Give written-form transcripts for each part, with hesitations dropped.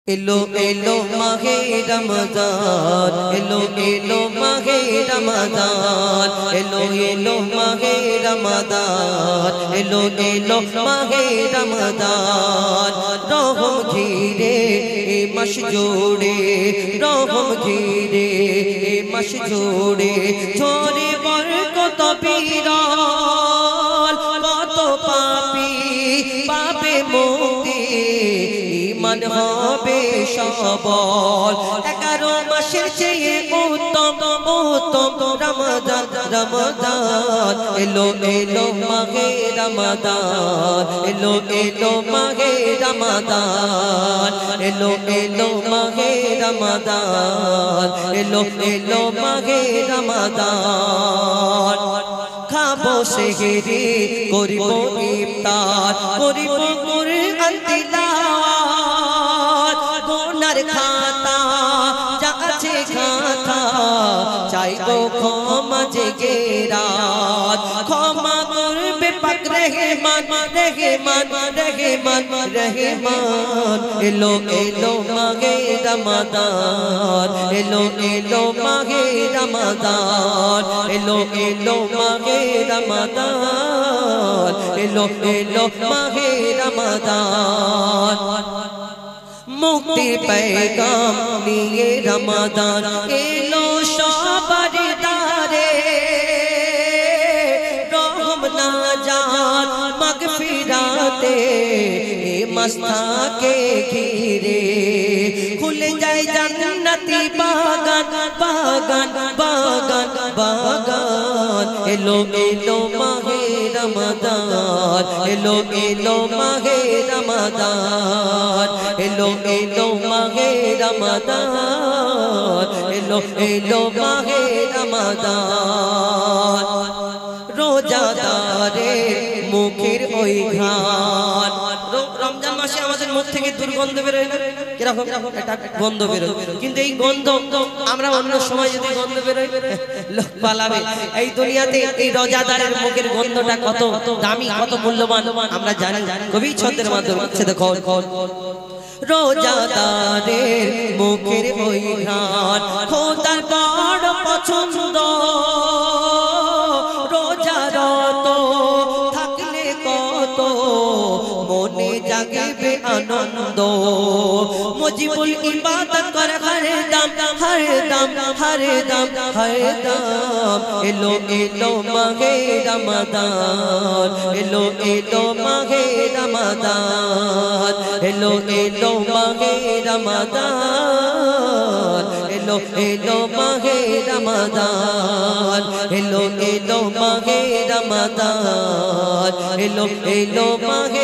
এলো এলো মাহে রমজান, এলো এলো মাহে রমজান, এলো এলো মাহে রমজান, এলো এলো মাহে রমজান। রহম ঘিরে এ মাস জোড়ে, রহম ঘিরে এ মাস জোড়ে, ঝরে বরকত বিরাল, কত পাপী পাবে মুক্তি, ঈমান হবে সবল। 11 মাসের চেয়ে উত্তম উত্তম রমজান, রমজান। এলো এলো মাহে রমজান, এলো এলো মাহে রমজান, এলো এলো মাহে রমজান, এলো এলো মাহে রমজান। খাবো সেহরি, করিব ইফতার, করিব কুরআন তিলাওয়াত, গুনার খাতা যা আছে গাঁথা, চাইবো ক্ষমা জেগে রাত। ক্ষমা করবে পাক রহমান, রহমান, রহমান, রহমান। এলো এলো মাহে রমজান, এলো এলো মাহে রমজান, এলো এলো মাহে রমজান, এলো এলো মাহে রমজান। মুক্তির पैगाम নিয়ে রমজান এলো সবার দ্বারে, রহম নাজাত মাগফিরাতে এ মাসকে ঘিরে, খুলে যায় জান্নাতি বাগান, বাগান, বাগান, বাগান। এলো এলো মাহে রমজান, এলো এলো মাহে রমজান, এলো এলো মাহে রমজান, এলো এলো মাহে রমজান। রোজাদারে মুখের ওই ঘ্রাণ, রমজান মাসে আমাদের মুখ থেকে দুর্গন্ধ বেরোয় না, কিরকম একটা গন্ধ বেরোয়, কিন্তু এই গন্ধ আমরা অন্য সময় যদি গন্ধ বেরোয় লোক পালাবে। এই দুনিয়াতে এই রোজাদারের মুখের গন্ধটা কত দামি, কত মূল্যবান আমরা জানি। কবি ছন্দের মাধ্যমে দেখো, রোজাদারের মুখের ওই ঘ্রাণ খোদার বড় পছন্দ, রোজারত থাকলে কত মনে জাগবে আনন্দ। মুজিবুল ইবাদত করে হরদম, হরদম, হরদম, হরদম। এলো এলো মাহে রমজান, এলো এলো মাহে রমজান, এলো এলো মাহে রমজান, এলো এলো মাহে রমজান, এলো এলো মাহে রমজান, এলো এলো মাহে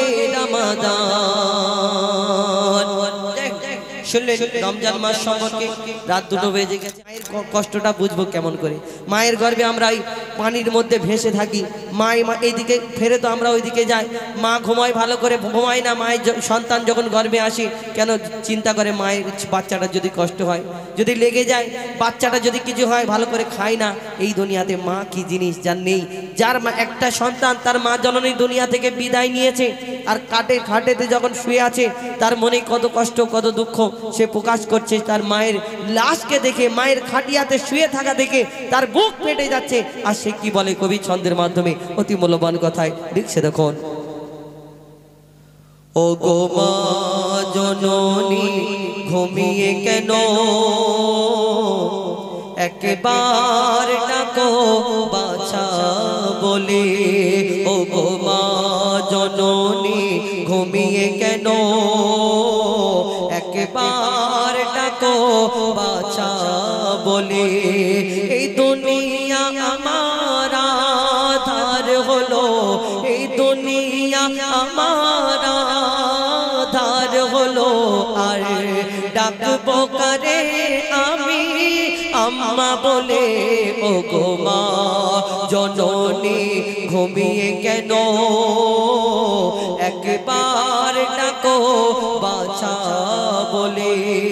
রমজান। শুনলেন রমজান মাস সম্পর্কে? রাত 2টো বেজে গেছে। মায়ের কষ্টটা বুঝবো কেমন করে? মায়ের গর্ভে আমরা এই পানির মধ্যে ভেসে থাকি, মা এইদিকে ফেরে তো আমরা ওইদিকে যাই। মা ঘুমায় ভালো করে ঘুমায় না, মায়ের সন্তান যখন গর্ভে আসে কেন চিন্তা করে মায়ের বাচ্চাটা যদি কষ্ট হয়, যদি লেগে যায়, বাচ্চাটা যদি কিছু হয়, ভালো করে খায় না। এই দুনিয়াতে মা কি জিনিস যার নেই, যার মা একটা সন্তান তার মা জননী দুনিয়া থেকে বিদায় নিয়েছে, আর খাটেতে যখন শুয়ে আছে তার মনে কত কষ্ট কত দুঃখ সে প্রকাশ করছে। তার মায়ের লাশকে দেখে, মায়ের খাটিয়াতে শুয়ে থাকা দেখে তার বুক ফেটে যাচ্ছে। আর সে কি বলে কবি ছন্দের মাধ্যমে অতি মূল্যবান কথায় লিখছে, দেখুন। ও গো মা জননী ঘুমিয়ে কেন, একবার ডাকো বাছা বলে। ও গো মা জননী ঘুমিয়ে কেন, একবার ডাকো বাছা বলে। এই দুনিয়া আমার আধার হলো, এই দুনিয়া আমার আধার হলো, আর ডাকবো কারে আমি আম্মা বলে। ও গো মা জননী ঘুমিয়ে কেন, একবার ডাকো বাছা বলে।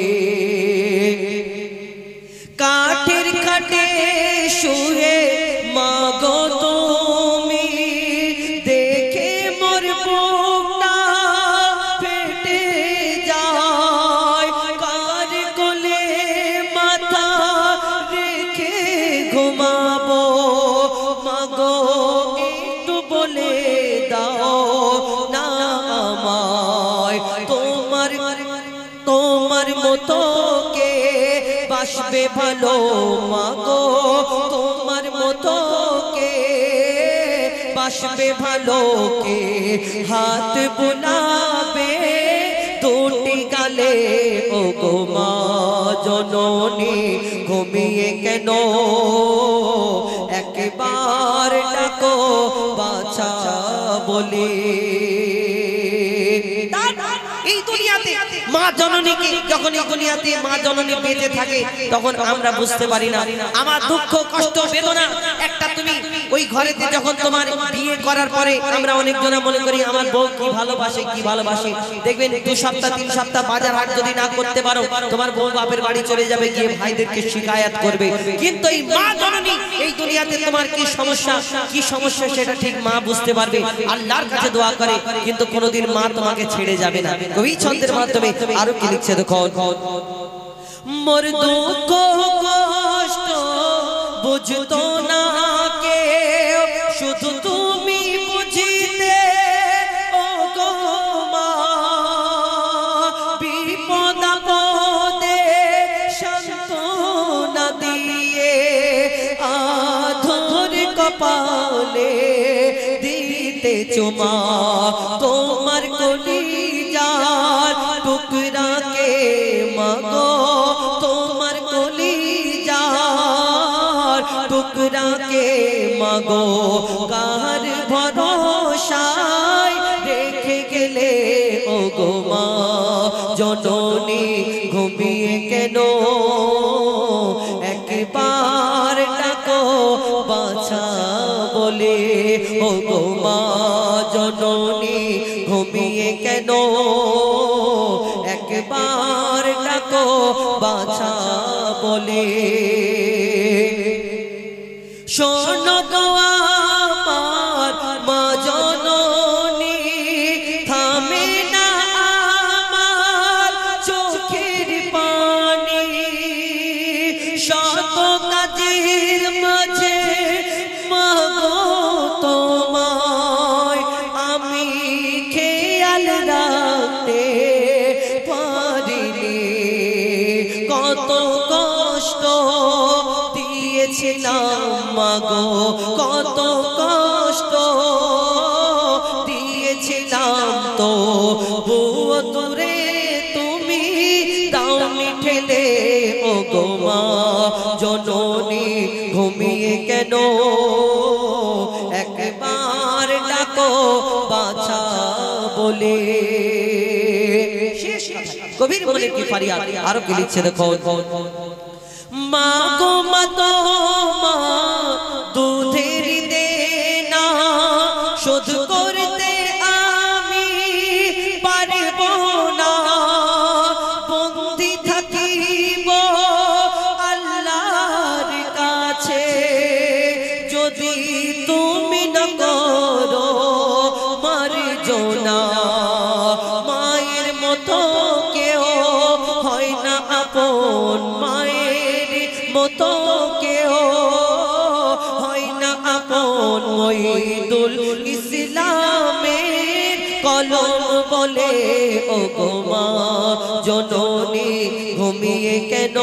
কাঠের খাটে শুয়ে মাগো তুমি, দেখে মোর বুকটা ফেটে যায়। তোমার মতো কে বাসবে ভালো মাগো, তোমার মতো কে বাসবে ভালো, কে হাত বুলাবে দুটি গালে। ও গো মা জননী ঘুমিয়ে কেন, একবার ডাকো বাছা বলে। এই দুনিয়াতে মা জননীকে, যখন এই দুনিয়াতে মা জননী বেঁচে থাকে তখন আমরা বুঝতে পারি না আমার দুঃখ কষ্ট বেদনা। একটা তুমি ওই ঘরেতে যখন তোমার বিয়ে করার পরে আমরা অনেকজনা মনে করি আমার বউ কি ভালোবাসে কি ভালোবাসে, দেখবেন 2 সপ্তাহ 3 সপ্তাহ বাজার হাট যদি না করতে পারো তোমার বউ বাপের বাড়ি চলে যাবে, গিয়ে ভাইদেরকে শিকায়াত করবে। কিন্তু এই মা জননী এই দুনিয়াতে তোমার কি সমস্যা সেটা ঠিক মা বুঝতে পারবে, আল্লাহর কাছে দোয়া করে, কিন্তু কোনোদিন মা তোমাকে ছেড়ে যাবে না। কবি ছন্দের মাধ্যমে আরো কি লিখছে দেখো, মোর দুঃখ কষ্ট বুঝতো না কেউ, শুধু তুমি বুঝিতে ও গো মা, বিপদ আপদে সান্ত্বনা দিয়ে আধর কপালে দিতে চুমা, তোমার কলিজার টুকরাকে মাগো, তোমার কলিজার টুকরাকে মাগো, কার ভরসায় রেখে গেলে ও গো মা জননী ঘুমিয়ে কেন, একবার ডাকো বাছা বলে। ও গো মা জননী ঘুমিয়ে কেন, একবার ডাকো বাছা বলে। শোনো গো আমার মা জননী, থামে না আমার চোখের পানি, শত কাজের মাঝে মাগো তোমায় আমি খেয়াল রাখতে পারিনি, কত কষ্ট দিয়েছিলাম মাগো, কত কষ্ট দিয়েছিলাম, তো বুয়ো দূরে তুমি দাওনি ঠেলে। ও গো মা জননী ঘুমিয়ে কেন, একবার ডাকো বাছা বলে। কবির মনে কি ফারিয়াদ, আরো কি লিখছে দেখো, মা গো মা তোমার দুধের দেনা শোধ করতে আমি পারব না, বন্দি থাকিব আল্লাহর কাছে যদি তুমি না করো মার্জনা, মায়ের মতো কেউ হয় না আপন, মায়ের মতো কেউ হয় না আপন, মহিদুল ইসলামের কলম বলে। ও গো মা জননী ঘুমিয়ে কেন,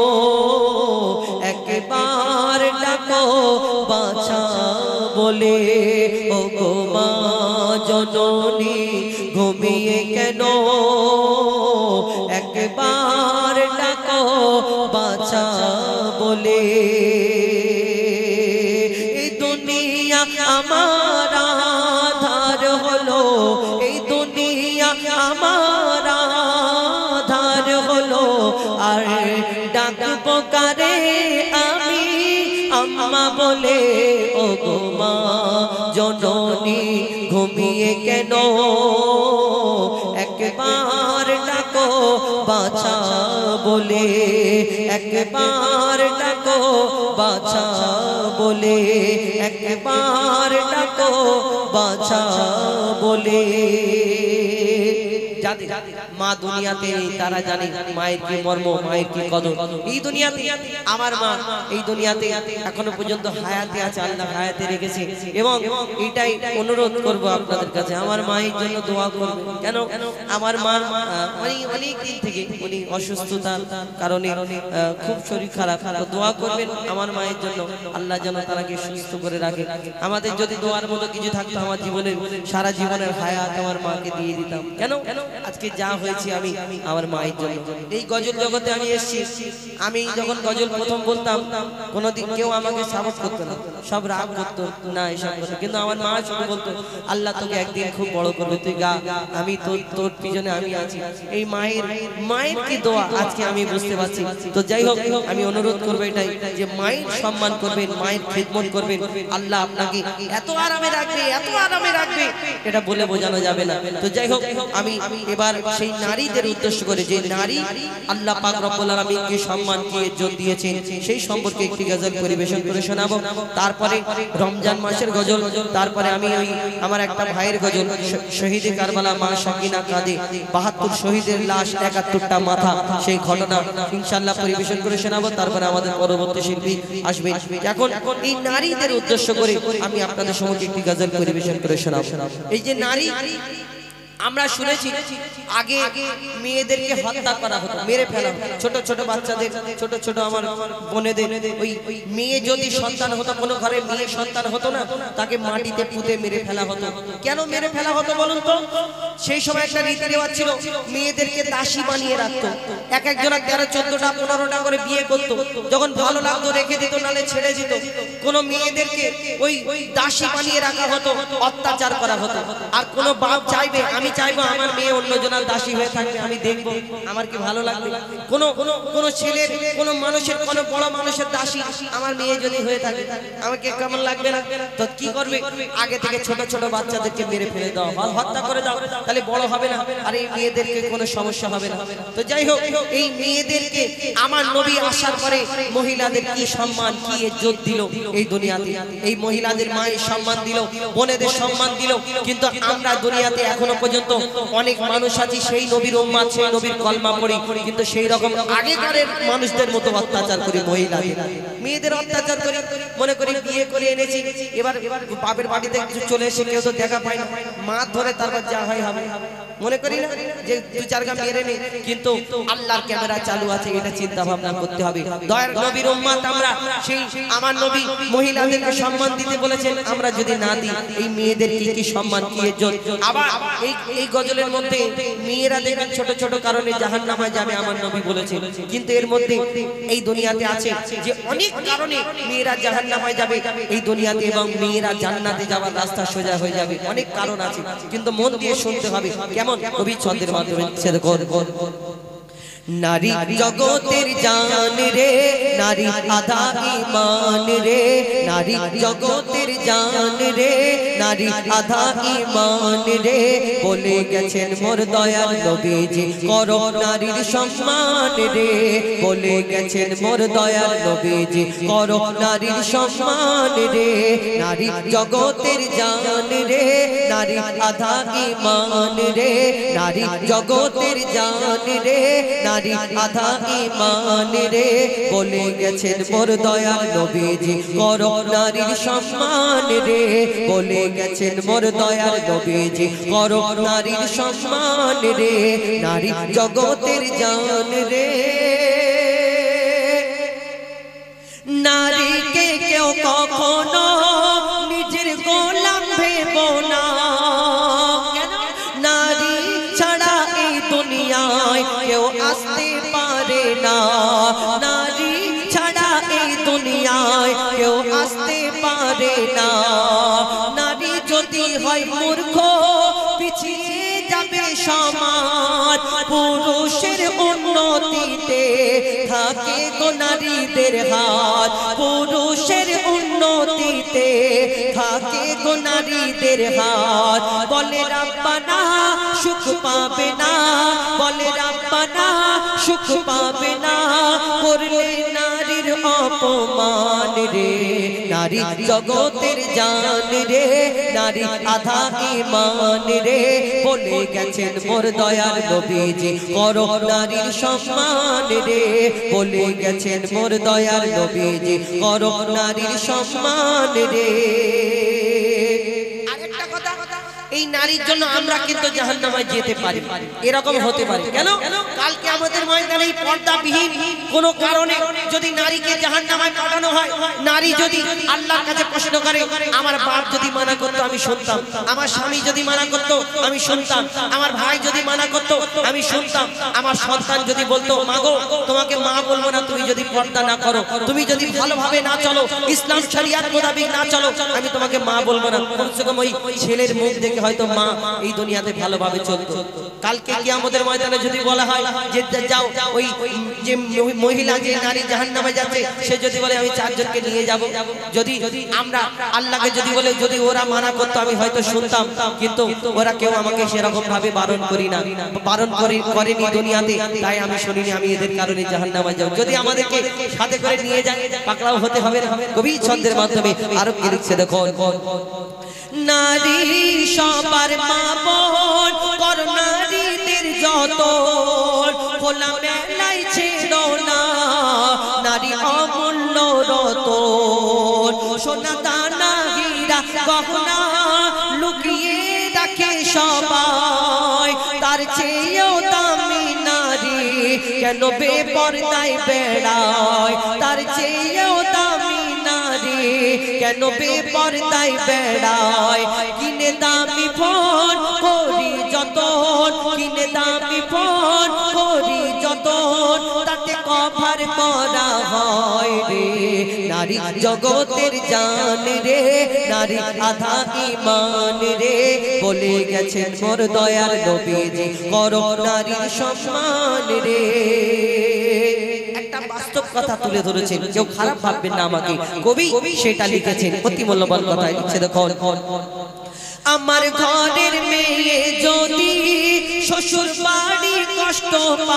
একবার ডাকো বাছা বলে। ও গো মা জননী ঘুমিয়ে কেন, একবার ডাকো বাছা বলে। এই দুনিয়া আমার আধার হলো, এই দুনিয়া আমার আধার হলো, আর ডাকবো কারে আমি আম্মা বলে। ও গো মা জননী ঘুমিয়ে কেন, একবার ডাকো বাছা বলে, একবার ডাকো বাছা বলে, একবার ডাকো বাছা বলে। যাদের মা দুনিয়াতে নেই তারা জানে মায়ের কি মর্ম, মায়ের কি কদর। এই দুনিয়াতে আমার মা এই দুনিয়াতে এখনো পর্যন্ত হায়াতে আছে, আল্লাহ হায়াতে রেখেছে। এবং এটাই অনুরোধ করব আপনাদের কাছে, আমার মায়ের জন্য দোয়া করবেন। কেন আমার মা অনেক দিন থেকে উনি অসুস্থতার কারণে খুব শরীর খারাপ, তো দোয়া করবেন আমার মায়ের জন্য, আল্লাহ যেন তাকে সুস্থ করে রাখে। আমাদের যদি দোয়ার মতো কিছু থাকতো আমার জীবনের সারা জীবনের হায়াত আমার মাকে দিয়ে দিতাম। কেন আজকে যা হয়েছে আমি আমার মায়ের জন্য। এই গজল জগতে আমি এসেছি, আমি যখন গজল প্রথম বলতাম কোনোদিন কেউ আমাকে সাপোর্ট করতো না, সব রাগ করতো না এইসব কথা, কিন্তু আমার মা শুধু বলতো আল্লাহ তোকে একদিন খুব বড় করবে, তুই গা, আমি তোর পিছনে আমি আছি। এই মায়ের কি দোয়া আজকে আমি বুঝতে পারছি। তো যাই হোক, আমি অনুরোধ করবো এটাই যে মায়ের সম্মান করবেন, মায়ের খিদমত করবেন, আল্লাহ আপনাকে এত আরামে রাখবে, এত আরামে রাখবে এটা বলে বোঝানো যাবে না। তো যাই হোক, আমি এবার সেই নারীদের উদ্দেশ্য করে, যে নারী আল্লাহ পাক রব্বুল আলামিনকে সম্মান কি ইজ্জত দিয়েছেন সেই সম্পর্কে একটি গজল পরিবেশন করে শোনাবো। তারপরে রমজান মাসের গজল, তারপরে আমি ওই আমার একটা ভাইয়ের গজল, শহীদে কারবালা মা সাকিনা কাঁদে, ৭২ শহীদের লাশ ৭১টা মাথা, সেই ঘটনা ইনশাআল্লাহ পরিবেশন করে শোনাবো। তারপরে আমাদের পরবর্তী শিল্পী আসবে। এখন এই নারীদের উদ্দেশ্য করে আমি আপনাদের সম্মুখে একটি গজল পরিবেশন করে শোনাবো। এই যে নারী, আমরা শুনেছি আগে মেয়েদেরকে হত্যা করা হতো, মেরে ফেলা হতো, ছোট ছোট বাচ্চাদের, ছোট ছোট আমার বোনেদের, ওই মেয়ে যদি সন্তান হতো, কোনো ঘরে মেয়ে সন্তান হতো না, তাকে মাটিতে পুঁতে মেরে ফেলা হতো। কেন মেরে ফেলা হতো বলুন তো? সেই সময় একটা রীতি রেওয়াজ ছিল, মেয়েদেরকে দাসী বানিয়ে রাখতো। এক একজনা 13, 14টা, 15টা করে বিয়ে করতো, যখন ভালো লাগতো রেখে দিত, নালে ছেড়ে দিত। কোন মেয়েদেরকে ওই দাসী বানিয়ে রাখা হতো, অত্যাচার করা হতো। আর কোন বাপ চাইবে, আমি চাইবো আমার মেয়ে অন্যজনের দাসী হয়ে থাকবে, আমি দেখবো আমার কি ভালো লাগবে। কোন ছেলের, কোন মানুষের, কোন বড় মানুষের দাসী আমার মেয়ে যদি হয়ে থাকে আমাকে কেমন লাগবে না? তো কি করবে, আগে থেকে ছোট ছোট বাচ্চাদেরকে মেরে ফেলে দাও, হত্যা করে দাও, তাহলে বড় হবে না, আর এই মেয়েদেরকে কোনো সমস্যা হবে না। তো যাই হোক, এই মেয়েদেরকে আমার নবী আসার পরে মহিলাদের কি সম্মান, কি ইজ্জত দিল এই দুনিয়াতে। এই মহিলাদের মায়ের সম্মান দিল, বোনেদের সম্মান দিল। কিন্তু আমরা দুনিয়াতে এখনো পর্যন্ত অনেক মানুষ আছি সেই নবীর উম্মত, সেই নবীর কলমা পড়ি, কিন্তু সেই রকম আগেকারের মানুষদের মতো অত্যাচার করি, মহিলাদের, মেয়েদের অত্যাচার করি। মনে করি বিয়ে করে এনেছি, এবার বাপের বাড়িতে কিছু চলে এসে কেউ তো দেখা পায় না, মা ধরে তারপর যা হয় হবে, মনে করি না যে 2-4 গা মেরে নেই। কিন্তু আল্লাহর ক্যামেরা চালু আছে, এটা চিন্তা ভাবনা করতে হবে। দয়ার নবীর উম্মত আমরা, সেই আমার নবী মহিলাদেরকে সম্মান দিতে বলেছেন, আমরা যদি না দিই এই মেয়েদের কি সম্মান, কি ইজ্জত। আবার এই গজলের মধ্যে মেয়েরা দেখবেন ছোট ছোট কারণে জাহান্নামে যাবে আমার নবী বলেছেন, কিন্তু এর মধ্যে এই দুনিয়াতে আছে যে অনেক কারণে মেয়েরা জাহান্নামে যাবে এই দুনিয়াতে, এবং মেয়েরা জান্নাতে যাওয়ার রাস্তা সোজা হয়ে যাবে। অনেক কারণ আছে, কিন্তু মন দিয়ে শুনতে হবে। কেমন কবি ছন্দের মাধ্যমে ছেড়ে নারী জগতের জান রে, নারী আধা ঈমান রে, নারী জগতের জান রে, নারী আধা ঈমান রে, বলে গেছেন মোর দয়াল নবীজি করো নারীর সম্মান রে, বলে গেছেন মোর দয়াল নবীজি করো নারীর সম্মান রে। নারী জগতের জান রে, নারী আধা ঈমান রে, নারী জগতের জান রে, নারী আধা ঈমান রে, বলে গেছেন মোর দয়াল নবীজি করো নারীর সম্মান রে, বলে গেছেন মোর দয়াল নবীজি করো নারীর সম্মান রে। নারী জগতের জান রে, নারীকে কেউ কখনো নিজের গোলাম ভেবো না, নারী ছাড়া এই দুনিয়ায় কেউ আসতে পারে না, নারী ছাড়া এই দুনিয়ায় কেউ আসতে পারে না। নারী যদি হয় মূর্খ পিছিয়ে যাবে সমাজ, পুরুষের উন্নতিতে থাকে গো নারীদের হাত, পুরুষের উন্নতিতে থাকে গো নারীদের হাত। বলে রাব্বানা সুখ পাবে না, বলে রাব্বানা সুখ পাবে না, করলে নারীর অপমান রে নারী জগতের জান রে নারী আধা ঈমান রে বলে গেছেন মোর দয়ার নবীজি করো নারীর সম্মান রে বলে গেছেন মোর দয়ার নবীজি করো নারীর সম্মান রে আরেকটা কথা এই নারীর জন্য আমরা কিন্তু জাহান্নামে যেতে পারি এরকম হতে পারে কেন কালকে আমাদের ময়দানে পর্দাবিহীন কোনো কারণে যদি নারীকে জাহান্নামে পাঠানো হয় নারী যদি আল্লাহর কাছে প্রশ্ন করে আমার বাপ যদি মানা করতো আমি শুনতাম আমার স্বামী যদি মানা করতো আমি শুনতাম আমার ভাই যদি মানা করতো আমি শুনতাম আমার সন্তান যদি বলতো মা গো তোমাকে মা বলবো না তুমি যদি পর্দা না করো তুমি যদি ভালোভাবে না চলো ইসলাম শরিয়াত মোতাবেক না চলো আমি তোমাকে মা বলবো না কমসে কম ওই ছেলের মুখ দেখে হয়তো মা এই দুনিয়াতে ভালোভাবে চলতো কালকে কিয়ামতের ময়দানে যদি বলা হয় যে যাও ওই যে মহিলা যে নারী জাহান্নামে যাচ্ছে সে যদি বলে আমি চারজনকে নিয়ে যাব যদি আমরা আল্লাহকে যদি বলে যদি ওরা মানা করতো আমি হয়তো শুনতাম কিন্তু ওরা কেউ আমাকে সেরকম ভাবে বারণ করি না বারণ করেনি দুনিয়াতে তাই আমি শুনিনি আমি এদের কারণে জাহান্নামে যাব যদি আমাদেরকে সাথে করে নিয়ে যায় পাকড়াও হতে হবে কবি ছন্দের মাধ্যমে আরো কি লিখছে দেখো নারী সবার মা বোন কর নারীদের যতন খোলা মেলায় ছেড়ো না নারী অমূল্য রতন সোনা দানা হীরা গহনা লুকিয়ে রাখে সবাই তার চেয়েও দামি নারী কেন বেপরদায় বেড়ায় তার চেয়েও দামি নারী কেন বেপরদায় বেড়ায় কিনে দামি ফোন করি যতন কিনে দামি ফোন করি যতন তাতে কভার করা হয় রে নারী জগতের জান রে নারী আধা ঈমান রে বলে গেছেন মোর দয়ার নবীজি করো নারীর সম্মান রে একটা বাস্তব কথা তুলে ধরেছেন কেউ খারাপ ভাববেন না আমাকে কবি সেটা লিখেছেন অতি মূল্যবান কথা লিখছে দেখো আমার ঘরের মেয়ে যদি শ্বশুর বাড়ি কষ্ট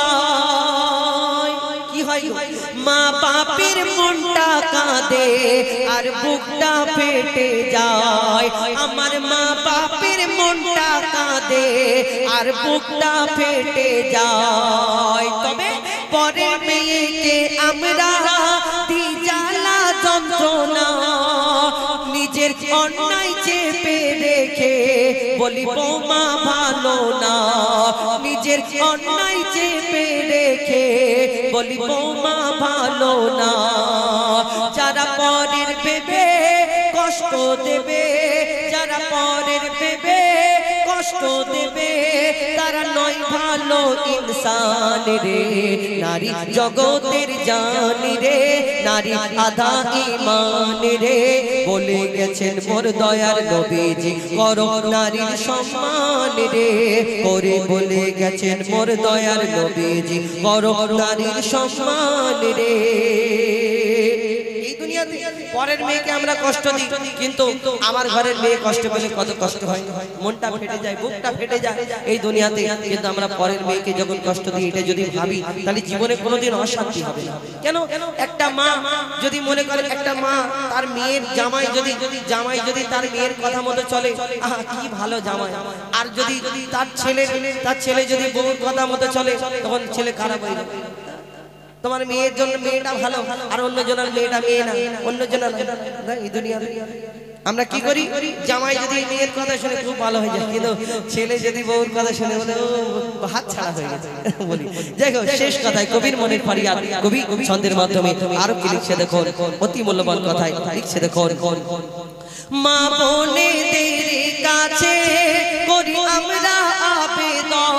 পায় কি হয় মা বাপের মনটা কাঁদে আর বুকটা ফেটে যায় আমার মা বাপের মনটা কাঁদে আর বুকটা ফেটে যায় তবে পরের মেয়েকে আমরা দি জ্বালা যন্ত্রণা নিজের অন্যায় চেপে রেখে বলি বৌমা ভালো না নিজের অন্যায় চেপে রেখে বলি বৌমা ভালো না যারা পরের ভেবে কষ্ট দেবে যারা পরের ভেবে কষ্ট দেবে তারা নয় ভালো ইনসান রে নারী জগতের জান রে নারী আধা ঈমান রে বলে গেছেন মোর দয়ার নবীজি করো নারীর সম্মান রে করে বলে গেছেন মোর দয়ার নবীজি করো নারীর সম্মান রে এই দুনিয়াতে পরের মেয়েকে আমরা কষ্ট দিই কিন্তু আমার ঘরের মেয়ে কষ্ট পেলে কত কষ্ট হয় মনটা ফেটে যায় বুকটা ফেটে যায় এই দুনিয়াতে কিন্তু আমরা পরের মেয়েকে যখন কষ্ট দিই এটা যদি ভাবি তাহলে জীবনে কোনোদিন অশান্তি হবে না কেন একটা মা যদি মনে করে একটা মা তার মেয়ের জামাই যদি তার মেয়ের কথা মতো চলে আহা কি ভালো জামাই আর যদি তার ছেলে যদি বউর কথা মতো চলে তখন ছেলে খারাপ হয়ে যাবে তোমার মেয়ের জন্য মেয়েটা ভালো আর অন্য জনের মেয়েটা মেয়ে না অন্য জনের এই দুনিয়াতে আমরা কি করি জামাই যদি মেয়ের কথা শুনে খুব ভালো হয়ে যায় কিন্তু ছেলে যদি বউর কথা শুনে বলে হাত ছাড়া হয়ে গেছে বলি দেখো শেষ কথায় কবির মনের ফরিয়াদ কবি ছন্দের মাধ্যমে আরো কি লিখছে দেখো অতি মূল্যবান কথায় লিখছে দেখো মা বোনেদের কাছে করি আমরা আবেদন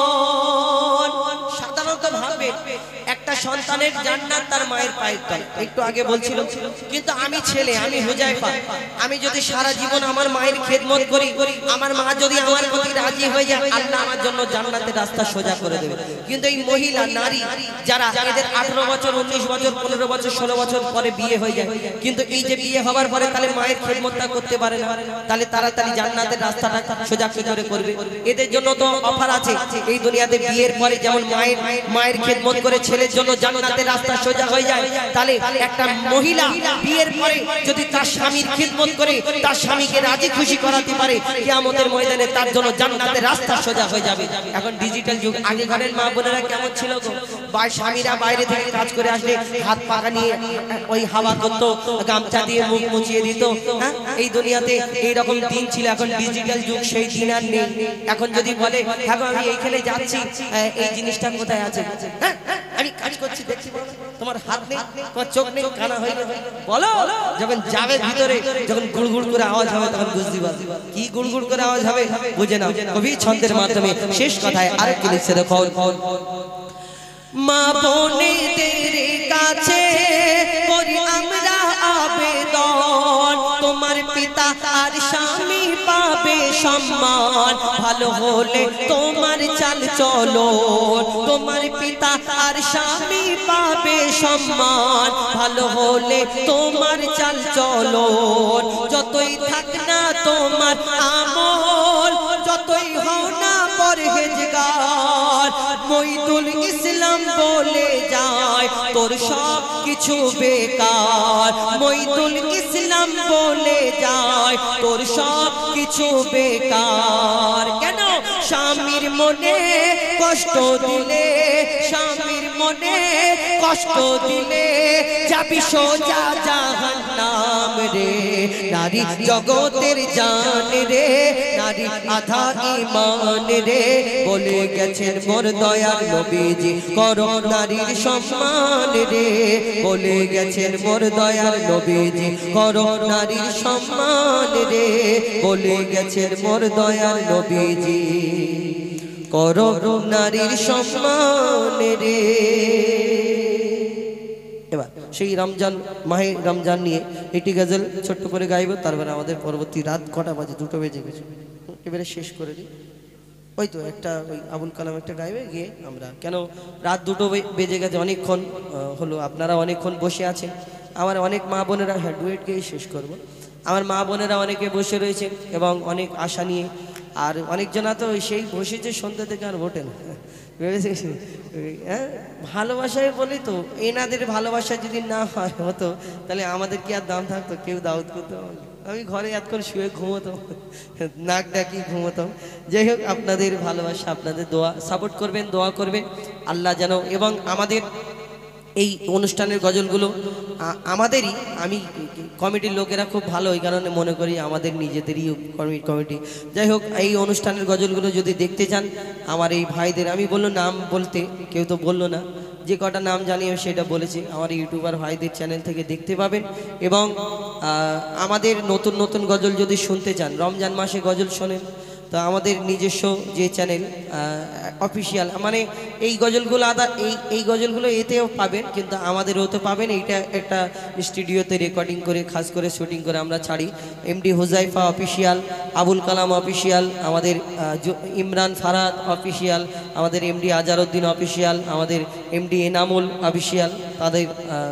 সাধারণত ভাবে একটা সন্তানের জান্নাত তার মায়ের পায়ের তলে একটু আগে বলছিল কিন্তু আমি ছেলে আমি হুজাইফা আমি যদি সারা জীবন আমার মায়ের খেদমত করি আমার মা যদি আমার প্রতি রাজি হয়ে যায় আল্লাহ আমার জন্য জান্নাতের রাস্তা সোজা করে দেবে কিন্তু এই মহিলা নারী যারা এদের 18 বছর 19 বছর 15 বছর 16 বছর পরে বিয়ে হয়ে যায় কিন্তু এই যে বিয়ে হওয়ার পরে তাহলে মায়ের খেদমতটা করতে পারে না তাহলে তাড়াতাড়ি জান্নাতের রাস্তাটা সোজা কি করে করবে এদের জন্য তো অফার আছে এই দুনিয়াতে বিয়ের পরে যেমন মায়ের খেদমত খেদমত করে ছেলের জন্য জান্নাতের রাস্তা সোজা হয়ে যায়, তাহলে একটা মহিলা বিয়ের পরে যদি তার স্বামীর খেদমত করে তার স্বামীকে রাজি খুশি করাতে পারে, কিয়ামতের ময়দানে তার জন্য জান্নাতের রাস্তা সোজা হয়ে যাবে। এখন ডিজিটাল যুগ। আগে ঘরের মা বোনেরা কেমন ছিল গো? স্বামীরা বাইরে থেকে কাজ করে আসলে হাত পাকা নিয়ে ওই হাওয়া করতো, গামছা দিয়ে মুখ মুছিয়ে দিত। হ্যাঁ, এই দুনিয়াতে এইরকম দিন ছিল। এখন ডিজিটাল যুগ, সেই দিন আর নেই। এখন যদি বলে হ্যাঁ আমি এইখানে যাচ্ছি, এই জিনিসটা কোথায় আছে? হ্যাঁ আমি কাজ করছি, দেখছি, তোমার হাত নেই, তোমার চোখ নেই, কানা হয়ে বলো। যখন যাবে ভিতরে, যখন গুড়গুড় করে আওয়াজ হবে তখন বুঝতে পারবে কি গুড়গুড় করে আওয়াজ হবে, বুঝে নাও। কবি ছন্দের মাধ্যমে শেষ কথায় আরেকটি লিখছে, দেখো মা বোনেদের কাছে করি আমরা আবেদন, তোমার পিতা আর স্বামী পাবে সম্মান, ভালো হলে তোমার চাল চলো, তোমার পিতা আর স্বামী পাবে সম্মান, ভালো হলে তোমার চাল চলো, যতই থাক না তোমার আমল, যতই হও না পরহেজগার, মঈদুল ইসলাম বলে যায় তোর সব কিছু বেকার, মঈদুল ইসলাম বলে যায় তোর সব কিছু বেকার। কেন? স্বামীর মনে কষ্ট দিলে, স্বামীর মনে কষ্ট দিলে যাবি সোজা জাহান্নাম রে, নারী জগতের জান রে, নারী আধা ঈমান রে, বলে গেছেন মোর দয়ার নবীজি করো নারীর সম্মান রে, বলে গেছেন মোর দয়ার নবীজি করো নারীর সম্মান রে, বলে গেছেন মোর দয়ার নবীজি করো নারীর সম্মান রে। এবার সেই রমজান, মাহে রমজান নিয়ে একটি গজল ছোট্ট করে গাইব, তারপরে আমাদের পরবর্তী রাত কটা বাজে, 2টো বেজে গেছে, এবারে শেষ করে দিই। ওই তো একটা ওই আবুল কালাম একটা গাইবে, গিয়ে আমরা, কেন রাত 2টো বেজে গেছে, অনেকক্ষণ হলো, আপনারা অনেকক্ষণ বসে আছেন। আমার অনেক মা বোনেরা, হ্যাঁ ডুয়েট গিয়ে শেষ করব, আমার মা বোনেরা অনেকে বসে রয়েছেন এবং অনেক আশা নিয়ে, আর অনেকজনা তো সেই বসেছে সন্ধ্যা থেকে আর ওঠে না। হ্যাঁ, ভালোবাসায় বলি তো, এনাদের ভালোবাসা যদি না হয় হতো তাহলে আমাদের কি আর দাম থাকতো? কেউ দাওয়াত করতো? আমি ঘরে এতক্ষণ শুয়ে ঘুমোতাম, নাক ডাকি ঘুমোতাম। যাই হোক, আপনাদের ভালোবাসা, আপনাদের দোয়া, সাপোর্ট করবেন, দোয়া করবেন আল্লাহ যেন, এবং আমাদের এই অনুষ্ঠানের গজলগুলো আমাদেরই, আমি কমিটির লোকেরা খুব ভালো, এই কারণে মনে করি আমাদের নিজেদেরই কমিটি। যাই হোক, এই অনুষ্ঠানের গজলগুলো যদি দেখতে চান, আমার এই ভাইদের, আমি বললো নাম বলতে, কেউ তো বললো না, যে কটা নাম জানি আমি সেটা বলেছি, আমার ইউটিউবার ভাইদের চ্যানেল থেকে দেখতে পাবেন। এবং আমাদের নতুন নতুন গজল যদি শুনতে চান, রমজান মাসে গজল শোনেন, তো আমাদের নিজস্ব যে চ্যানেল অফিসিয়াল, মানে এই গজলগুলো এই গজলগুলো এতেও পাবেন, কিন্তু আমাদেরও তো পাবেন। এইটা একটা স্টুডিওতে রেকর্ডিং করে, খাস করে শুটিং করে আমরা ছাড়ি। MD Huzaifa official, Abul Kalam official, আমাদের ইমরান ফারাদ অফিসিয়াল, আমাদের এমডি আজারউদ্দিন অফিসিয়াল, আমাদের এমডি এনামুল অফিসিয়াল, তাদের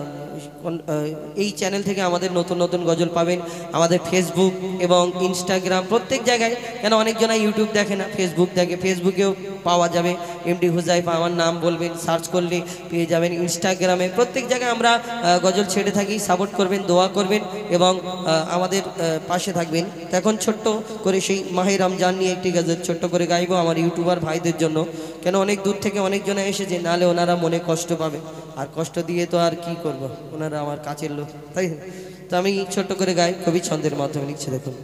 এই চ্যানেল থেকে আমাদের নতুন নতুন গজল পাবেন। আমাদের ফেসবুক এবং ইনস্টাগ্রাম, প্রত্যেক জায়গায়, কেন অনেকজনা ইউটিউব দেখে না, ফেসবুক দেখে, ফেসবুকেও পাওয়া যাবে এমডি হুজাইফা, আমার নাম বলবেন, সার্চ করলে পেয়ে যাবেন। ইনস্টাগ্রামে প্রত্যেক জায়গায় আমরা গজল ছেড়ে থাকি, সাপোর্ট করবেন, দোয়া করবেন এবং আমাদের পাশে থাকবেন। তো এখন ছোট্ট করে সেই মাহে রমজান নিয়ে একটি গজল ছোট্ট করে গাইবো আমার ইউটিউবার ভাইদের জন্য, কেন অনেক দূর থেকে অনেকজনা এসেছে, নাহলে ওনারা মনে কষ্ট পাবে, আর কষ্ট দিয়ে তো আর কি করব, ওনারা আমার কাছের লোক, তাই। তো আমি ছোট্ট করে গাই, কবি ছন্দের মাধ্যমে লিখছে, দেখুন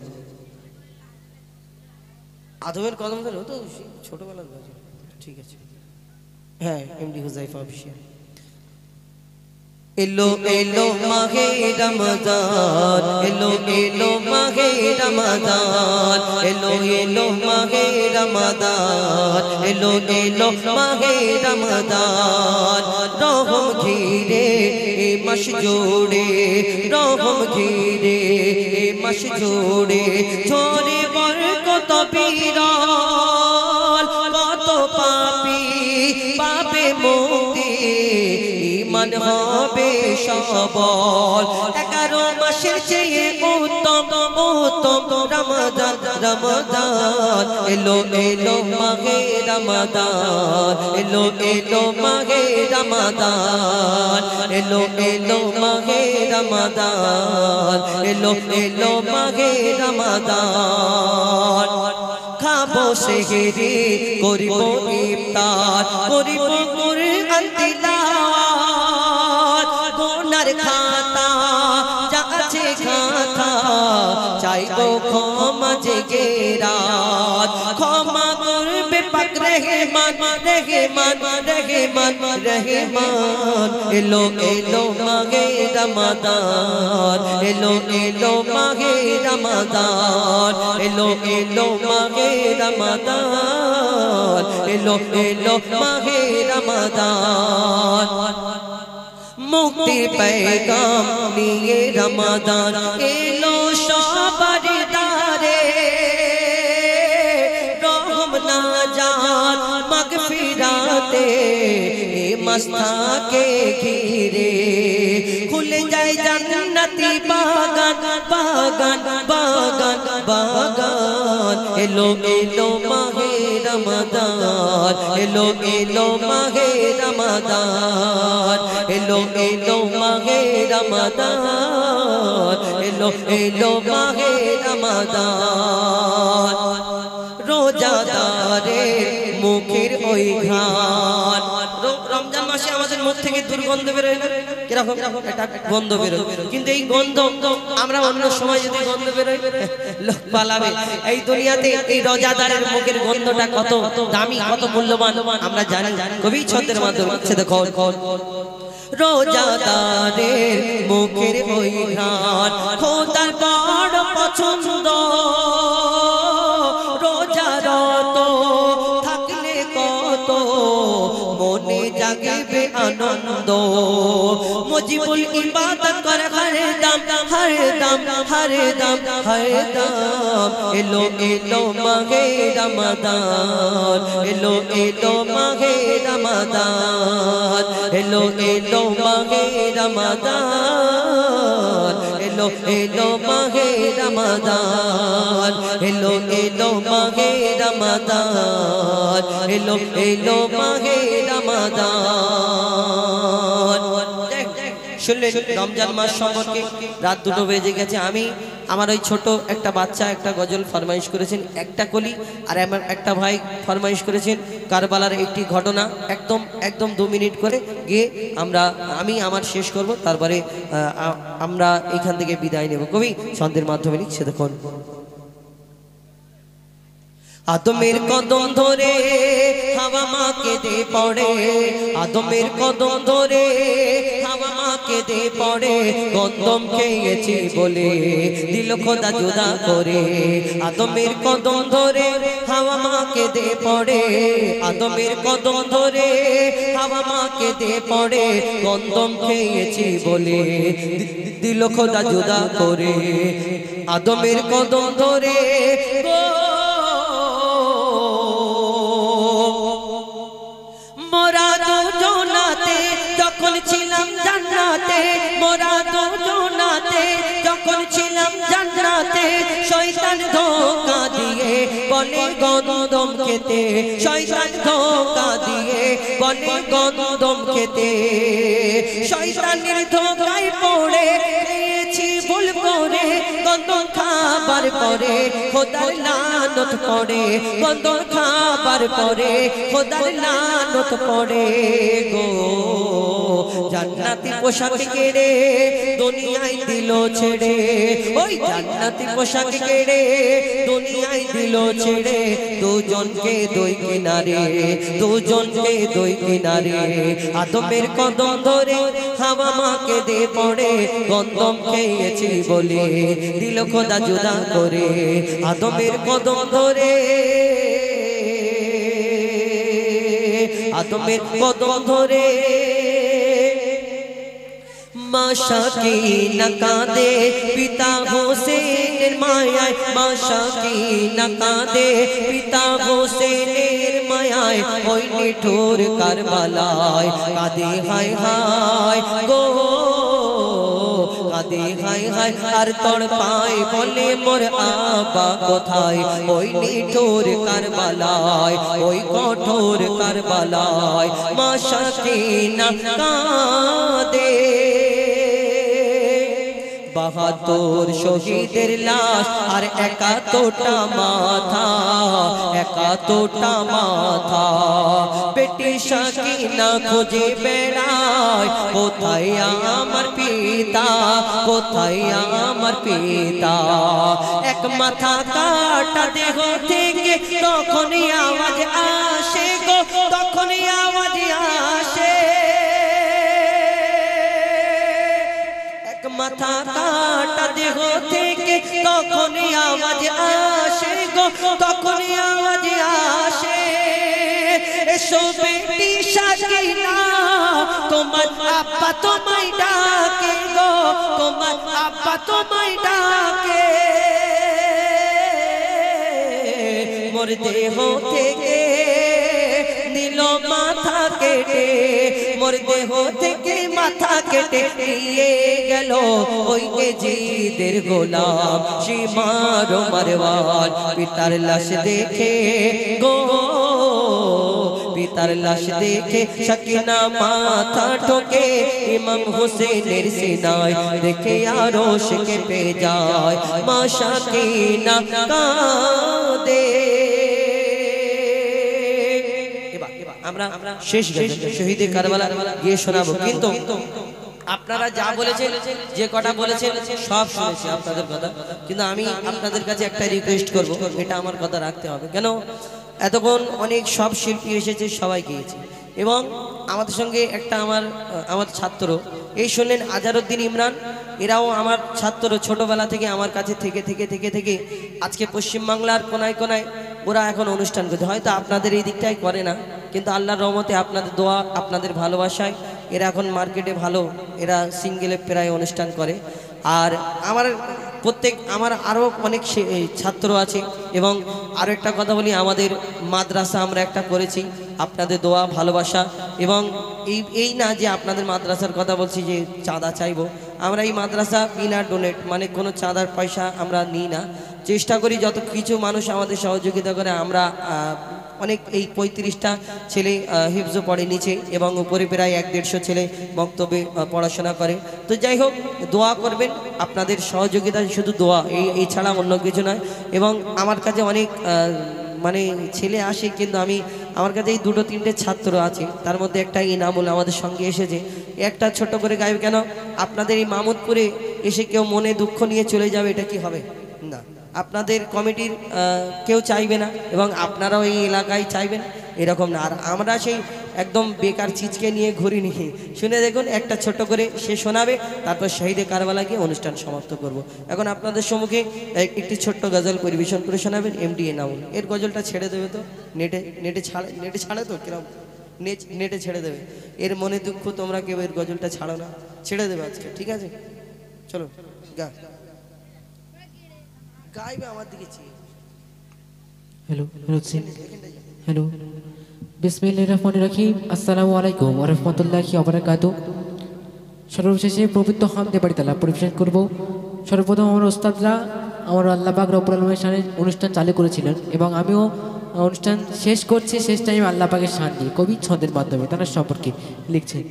আদমের কদম ধরে, তো ছোটবেলার গজল, ঠিক আছে। হ্যাঁ, এমডি হুজাইফা অফিসিয়াল। এলো এলো মাহে রমজান, এলো এলো মাহে রমজান, এলো এলো মাহে রমজান, এলো এলো মাহে রমজান, রহম ঘিরে এ মাস জোড়ে, রহম ঘিরে এ মাস জোড়ে, ঝরে বরকত বিরল, কত পাপী পাবে মুক্তি, ইমান হবে সবল 11 মাসের চেয়ে উত্তম উত্তম রমজান রমজান এলো এলো মাহে রমজান এলো এলো মাহে রমজান এলো এলো মাহে রমজান এলো এলো মাহে রমজান খাবো সেহরি করিব ইফতার করিব কুরআন তিলাওয়াত গুনার খাতা যা আছে গাথা চাইবো ক্ষমা জেগে রাত ক্ষমা করবে পাক রহমান রহমান রহমান রহমান এলো এলো মাহে রমজান এলো এলো মাহে রমজান এলো এলো মাহে রমজান এলো এলো মাহে রমজান মুক্তির पैगाम নিয়ে রমজান এলো সবার দ্বারে রহম নাজাত মাগফিরাতে এ মস্তাকে ঘিরে খুলে যায় জান্নাতি বাগান বাগান বাগান বাগান এলো এলো মাহে রমজান এলো এলো মাহে রমজান এলো এলো মাহে রমজান এলো এলো মাহে রমজান রোজাদারের মুখের ওই ঘ্রাণ রমজান মাসে আমাদের মুখ থেকে দুর্গন্ধ বেরোয় না কিরকম একটা গন্ধ বেরোয় কিন্তু এই গন্ধ আমরা অন্য সময় যদি গন্ধ বেরোয় লোক পালাবে এই দুনিয়াতে এই রোজাদারের মুখের গন্ধটা কত দামি কত মূল্যবান আমরা জানি কবি ছন্দের মাধ্যমে দেখো রোজাদারের মুখের ওই ঘ্রাণ খোদার বড় পছন্দ রোজারত থাকলে কত মনে জাগবে আনন্দ মুজিবুল ইবাদত করে হরদম হরদম হরদম হরদম এলো এলো মাহে রমজান এলো এলো মাহে রমজান এলো এলো মাহে রমজান এলো এলো মাহে রমজান এলো এলো মাহে রমজান এলো এলো মাহে রমজান শুনলেন রমজান মাস সম্পর্কে রাত 2টো বেজে গেছে আমি আমার ওই ছোট একটা বাচ্চা একটা গজল ফরমাইশ করেছেন একটা কলি আর আমার একটা ভাই ফরমাইশ করেছেন কারবালার একটি ঘটনা একদম একদম 2 মিনিট করে গিয়ে আমি আমার শেষ করব তারপরে আমরা এখান থেকে বিদায় নেব কবি ছন্দের মাধ্যমে লিখছে দেখুন আদমের কদম ধরে হাওয়া মাকে দে পড়ে আদমের কদম ধরে হাওয়া মাকে দে পড়ে গন্ধম খেয়েছি বলে দিল খোদা জুদা করে আদমের কদম ধরে হাওয়া মাকে দে পড়ে আদমের কদম ধরে হাওয়া মাকে দে পড়ে গন্ধম খেয়েছি বলে দিল খোদা জুদা করে আদমের কদম ধরে মোরা দুজনাতে যখন ছিলাম জান্নাতে মোরা দুজনাতে যখন ছিলাম জান্নাতে শয়তান ধোঁকা দিয়ে বলে গন্ধম খেতে শয়তান ধোঁকা দিয়ে বলে গন্ধম খেতে শয়তানের ধোঁকায় পড়ে খেয়েছি ভুল করে গন্ধম খাবার পরে খোদার লানত পড়ে গন্ধম খাবার পরে খোদার লানত পড়ে গো জান্নাতি পোশাক কেড়ে দুনিয়ায় দিল ছেড়ে ওই জান্নাতি পোশাক কেড়ে দুনিয়ায় দিল ছেড়ে দুজনকে দুই কিনারে দুজনকে দুই কিনারে আদমের কদম ধরে হাওয়া মাকে দে পড়ে গন্ধম খেয়েছি বলে দিল খোদা জুদা করে আদমের কদম ধরে আদমের কদম ধরে মা শাকিনা কাঁদে পিতা হোসেনের মায়ায় মা শাকিনা কাঁদে পিতা হোসেনের মায়ায় আয় ওই নিঠুর কারবালায় কাঁদে হায় হায় গো কাঁদে হায় হায় আর তোর পায় বলে মোর আবা কোথায় ওই নিঠুর কারবালায় ওই কঠোর কারবালায় মা সাকিনা কাঁদে বাহাদুর শহীদের লাশ আর একাতোটা মাথা একাতোটা মাথা বেটি সাকিনা খুঁজে বেড়ায় কোথায় আমার পিতা কোথায় আমার পিতা এক মাথা কাটা দেহ থেকে তখনই আওয়াজ আসে গো তখনই আওয়াজ আসে মাথা কাটা দেহ থেকে তখনই আওয়াজ আসে গো তখনই আওয়াজ আসে এসো বেটি সাকিনা তোমার আব্বা তোমায় ডাকে গো তোমার আব্বা তোমায় ডাকে মোর দেহ থেকে নিল মাথা কেটে মোর দেহ থেকে মাথা কেটে নিয়ে গেল ওই জিদের গোলাম সীমার মারওয়ান পিতার লাশ দেখে গো পিতার লাশ দেখে সাকিনা মাথা ঠোকে ইমাম হোসেনের সিনায় দেখে আরশ কেঁপে যায় মা সাকিনা কাঁদে আমরা শেষ শহীদে কারবালা গিয়ে শোনাবো কিন্তু আপনারা যা বলেছেন যে কটা বলেছেন সব শুনেছি আপনাদের কথা কিন্তু আমি আপনাদের কাছে একটা রিকোয়েস্ট করব এটা আমার কথা রাখতে হবে কেন এতক্ষণ অনেক সব শিল্পী এসেছে সবাই গিয়েছে এবং আমাদের সঙ্গে একটা আমার ছাত্র এই শুনলেন আজারউদ্দিন ইমরান এরাও আমার ছাত্র ছোটবেলা থেকে আমার কাছে থেকে থেকে থেকে থেকে আজকে পশ্চিমবাংলার কোনায় কোনায় ওরা এখন অনুষ্ঠান করছে হয়তো আপনাদের এই দিকটাই করে না কিন্তু আল্লাহর রহমতে আপনাদের দোয়া আপনাদের ভালোবাসায় এরা এখন মার্কেটে ভালো এরা সিঙ্গেলে প্রায় অনুষ্ঠান করে আর আমার আরও অনেক ছাত্র আছে এবং আরও একটা কথা বলি আমাদের মাদ্রাসা আমরা একটা করেছি আপনাদের দোয়া ভালোবাসা এবং এই না যে আপনাদের মাদ্রাসার কথা বলছি যে চাঁদা চাইবো আমরা এই মাদ্রাসা বিনা ডোনেট মানে কোনো চাঁদার পয়সা আমরা নিই না চেষ্টা করি যত কিছু মানুষ আমাদের সহযোগিতা করে আমরা অনেক এই 35টা ছেলে হিফজ পড়ে নিচে এবং উপরে প্রায় 150 ছেলে বক্তব্যে পড়াশোনা করে তো যাই হোক দোয়া করবেন আপনাদের সহযোগিতা শুধু দোয়া এই ছাড়া অন্য কিছু নয় এবং আমার কাছে অনেক মানে ছেলে আসে কিন্তু আমার কাছে এই 2-3টে ছাত্র আছে তার মধ্যে একটা ইনামুল আমাদের সঙ্গে এসেছে একটা ছোট করে গাইবে কেন আপনাদের এই মামুদপুরে এসে কেউ মনে দুঃখ নিয়ে চলে যাবে এটা কি হবে না আপনাদের কমিটির কেউ চাইবে না এবং আপনারাও এই এলাকায় চাইবেন এরকম না আর আমরা সেই একদম বেকার চিজকে নিয়ে ঘুরিনি শুনে দেখুন একটা ছোট করে সে শোনাবে তারপর শহীদে কারবালা গিয়ে অনুষ্ঠান সমাপ্ত করব এখন আপনাদের সম্মুখে একটি ছোট্ট গজল পরিবেশন করে শোনাবেন এমডি এনামুল এর গজলটা ছেড়ে দেবে তো নেটে ছাড়ে তো কিরম নেটে ছেড়ে দেবে এর মনে দুঃখ তোমরা কেউ এর গজলটা ছাড়ো না ছেড়ে দেবে আজকে ঠিক আছে চলো গাইবে আমার দিকে চেয়ে হ্যালো বিসমিল্লাহির রহমানির রহিম আসসালামু আলাইকুম ওয়া রাহমাতুল্লাহি ওয়া বারাকাতুহু সর্বশেষে পবিত্র হামদে বাড়ি তাআলা পরিবেশন করব সর্বপ্রথম আমার ওস্তাদরা আমার আল্লাহ পাক রব্বুল আলামিনের শানে অনুষ্ঠান চালু করেছিলেন এবং আমিও অনুষ্ঠান শেষ করছি শেষ টাইমে আল্লাহ পাকের শান নিয়ে কবি ছন্দের মাধ্যমে তার সম্পর্কে লিখছেন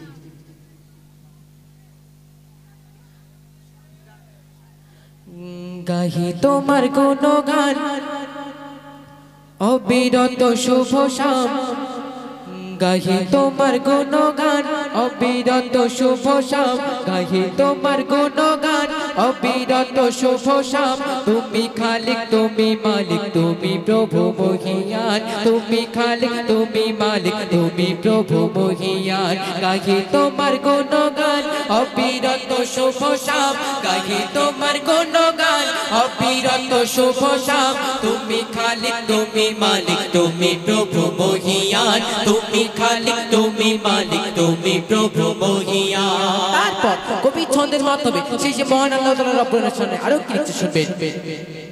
গাহি তোমার গুণগান অবিরত শুভ শাম গাহি তোমার গুণগান অবিরত শুভ শাম গাহি তোমার গুণগান অবিরত শুভ শাম তুমি খালিক তুমি মালিক তুমি প্রভু মহিয়ান তুমি খালিক তুমি মালিক তুমি প্রভু মহিয়ান গাহি তোমার গুণগান অবিরত শুভ শাম গাহি তোমার গুণগান অবিরত শুভ শাম তুমি খালিক তুমি মালিক তুমি প্রভু মহিয়ান তুমি খালিক তুমি মালিক তুমি প্রভু মহিয়ান তারপর কবি ছন্দের মাধ্যমে সেই যে মহান আল্লাহ তাআলা রব্বুল আলামিনের আরো কিছু শুনবেন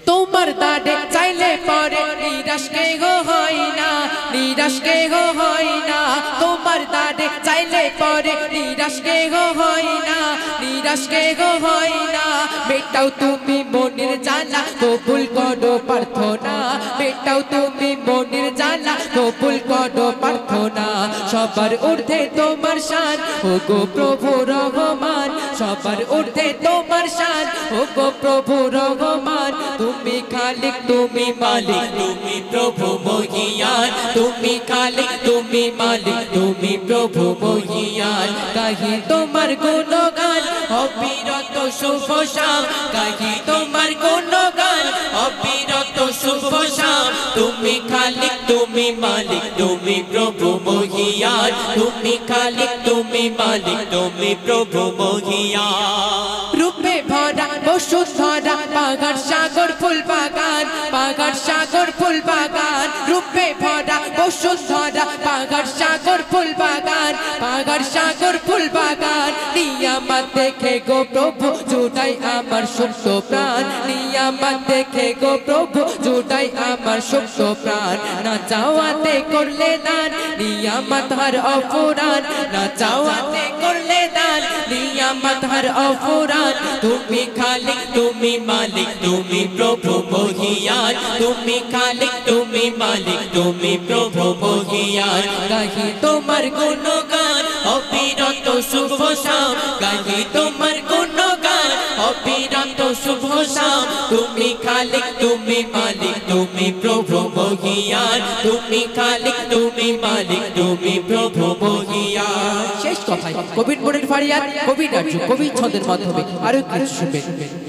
তোমার দাঁড়ে চাইলে পরে নিরাশ কেহ হয় না, নিরাশ কেহ হয় না। তোমার দাঁড়ে চাইলে পরে নিরাশ কেহ হয় না, নিরাশ কেহ হয় না। মেটাও তুমি মনের জ্বালা, কবুল করো প্রার্থনা। মেটাও তুমি মনের জ্বালা, কবুল করো প্রার্থনা। সবার ঊর্ধ্বে তোমার শান, ওগো প্রভু রহমান। সবার ঊর্ধ্বে তোমার শান, ওগো প্রভু রহমান। তুমি খালিক, তুমি মালিক, তুমি প্রভু মহিয়ান। তুমি খালিক, তুমি মালিক, তুমি প্রভু মহিয়ান। গাহি তোমার গুণগান অবিরত শুভ শাম, গাহি তোমার গুণগান অবিরত শুভ শাম। তুমি খালিক, তুমি মালিক, তুমি প্রভু মহিয়ান। তুমি খালিক, তুমি মালিক, তুমি প্রভু মহিয়ান। রূপে ভরা বসুন্ধরা, পাহাড় সাগর ফুল বাগান, পাহাড় সাগর ফুল বাগান। রূপে ভরা বসুন্ধরা, পাহাড় সাগর ফুল বাগান, পাহাড় সাগর ফুল বাগান। নিয়ামত দেখে গো প্রভু জুটাই আমার সুপ্ত প্রাণ, নিয়ামত দেখে গো প্রভু জুটাই আমার সুপ্ত প্রাণ। না চাওয়াতে করলে দান, নিয়ামত হর অফুরান। না চাওয়াতে করলে দান, নিয়ামত হর অফুরান। তুমি খালিক, তুমি মালিক, তুমি প্রভু মহিয়ান। তুমি খালিক, তুমি মালিক, তুমি প্রভু মহিয়ান। গাহি তোমার গুণগান অবিরত শুভ শাম, গাহি তোমার গুণগান অবিরত শুভ শাম। তুমি খালিক, তুমি মালিক, তুমি প্রভু মহিয়ান। তুমি খালিক, তুমি মালিক, তুমি প্রভু মহিয়ান। শেষ কথায় কবির মনের ফারিয়াদ, কবি নাট্য, কবি ছন্দের মাধ্যমে আরো কিছু শুনবেন।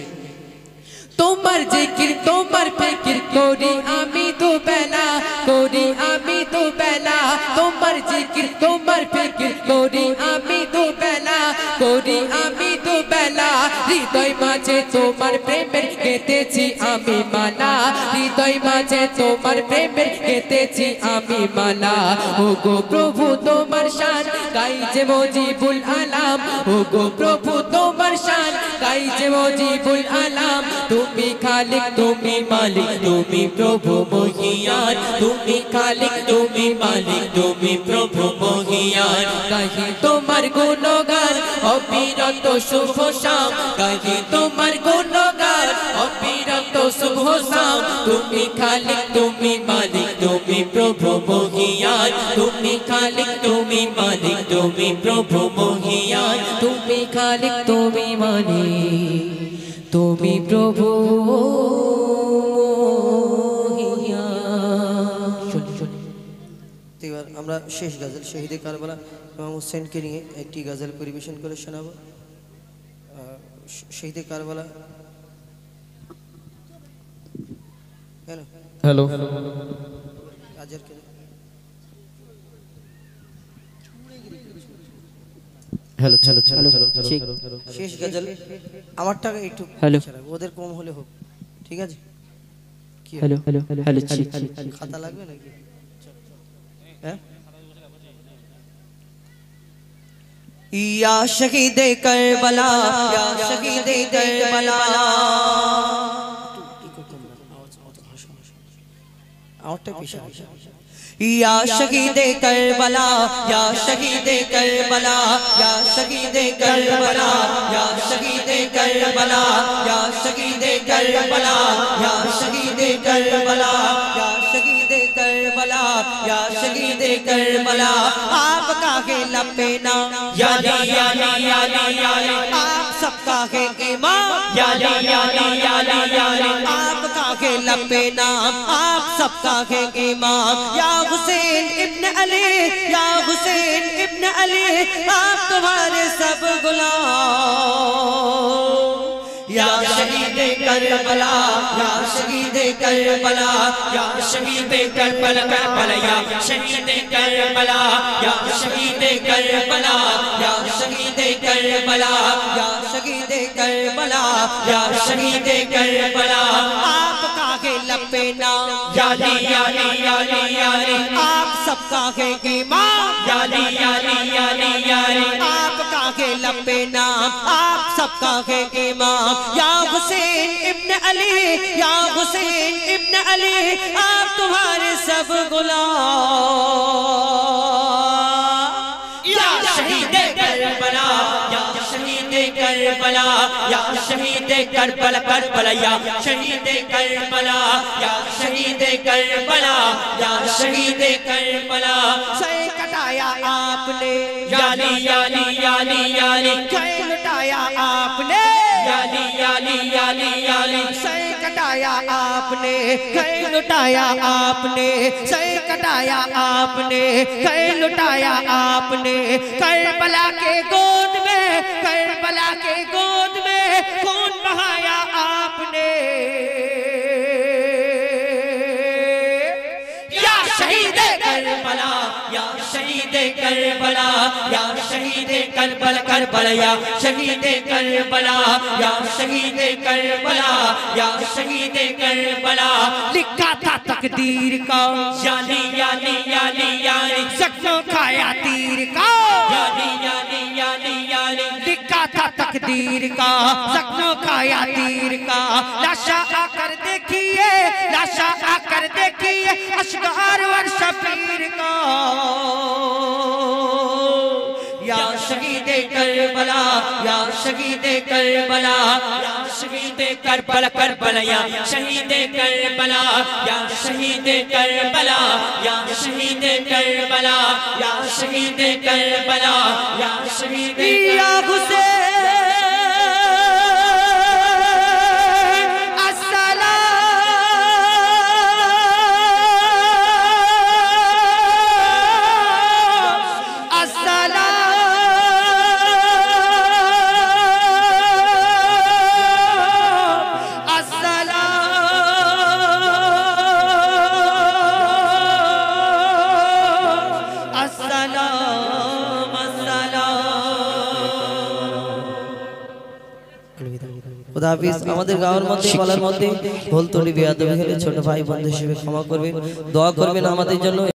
তোমার জিকির, তোমার ফিকির করি আমি দুবেলা, করি আমি দুবেলা। তোমার জিকির, তোমার ফিকির করি আমি দুবেলা, করি আমি দুবেলা। হৃদয় মাঝে তোমার প্রেমের গেঁথেছি আমি মালা, হৃদয় মাঝে তোমার প্রেমের গেঁথেছি আমি মালা। ওগো প্রভু তোমার শান গাই যে মজিবুল আলাম, ওগো প্রভু তোমার শান গাই যে মজিবুল আলাম। তুমি খালিক, তুমি মালিক, তুমি প্রভু মহিয়ান। তুমি খালিক, তুমি মালিক, তুমি প্রভু মহিয়ান। গাহি তোমার গুণগান অবিরত শুভ শাম, গাহি তোমার গুণগান অবিরত শুভ শাম। তুমি খালিক, তুমি মালিক, তুমি প্রভু মহিয়ান। তুমি খালিক, তুমি মালিক, তুমি প্রভু মহিয়ান। তুমি খালিক, তুমি মালিক, তুমি প্রভু মহিয়ান। এবার আমরা শেষ গজল শহীদে কারবালা ইমাম হোসেনকে নিয়ে একটি গজল পরিবেশন করে শোনাবো। শহীদে কারবালা। হ্যালো আজকে হ্যালো হ্যালো হ্যালো শেষ গজল আমারটা একটু হ্যালো, ওদের কম হলে হোক, ঠিক আছে? কি হ্যালো হ্যালো হ্যালো, খাতা লাগবে নাকি? হ্যাঁ। या शहीद करबला, या शहीद करबला। या शहीद करबला, या शहीद करबला, या शहीद करबला, या शहीद करबला, या शहीद करबला, या शहीद करबला, या शहीद करबला, या शहीद करबला। आपका है लपेना याली याली याली याली, आप सबका है इमाम याली याली याली याली। आपका है लपेना, आप सबका है इमाम। या हुसैन इब्न अली, या हुसैन इब्न अली, आप तुम्हारे सब गुलाम। या शहीद करबला, या शहीद करबला, या शहीद करबला करबला, या शहीद करबला, या शहीद करबला, या शहीद करबला, या शहीद करबला, या शहीद करबला। आपका है लपेना याली याली याली याली, आप सबका है इमाम याली याली याली याली। आपका है लब पे नाम आप सबका है इमाम या हुसैन इब्न अली या हुसैन इब्न अली आप तुम्हारे सब गुलाम या शहीद करबला या शहीद करबला या शहीद करबला करबला या शहीद करबला या शहीद करबला या शहीद करबला सर कटाया आपने याली याली याली याली सर कटाया आपने याली याली याली याली सर कटाया आपने सर लुटाया आपने सर कटाया आपने सर लुटाया आपने करबला के गोद में करबला के गोद में खून बहाया आपने या शहीद करबला या शहीद करबला या शहीद करबला करबला या शहीद करबला या शहीद करबला या शहीद करबला लिखा था तकदीर का याली याली याली याली जख्मों खाया तीर का याली याली याली याली लिखा था तकदीर का जख्मों खाया तीर का लाशा आकर देखिए लाशा आकर देखिए अशगार वर शबीर का या शहीद करबला या शहीद करबला या शहीद करबला करबला या शहीद करबला या शहीद करबला या शहीद करबला या शहीद करबला या शहीद या हुसैन खुदा हाफिज আমাদের গাঁয়ের মধ্যে বলার মধ্যে ভুল ত্রুটি বেয়াদবি হলে ছোট ভাই বন্ধু হিসেবে ক্ষমা করবেন দোয়া করবেন আমাদের জন্য।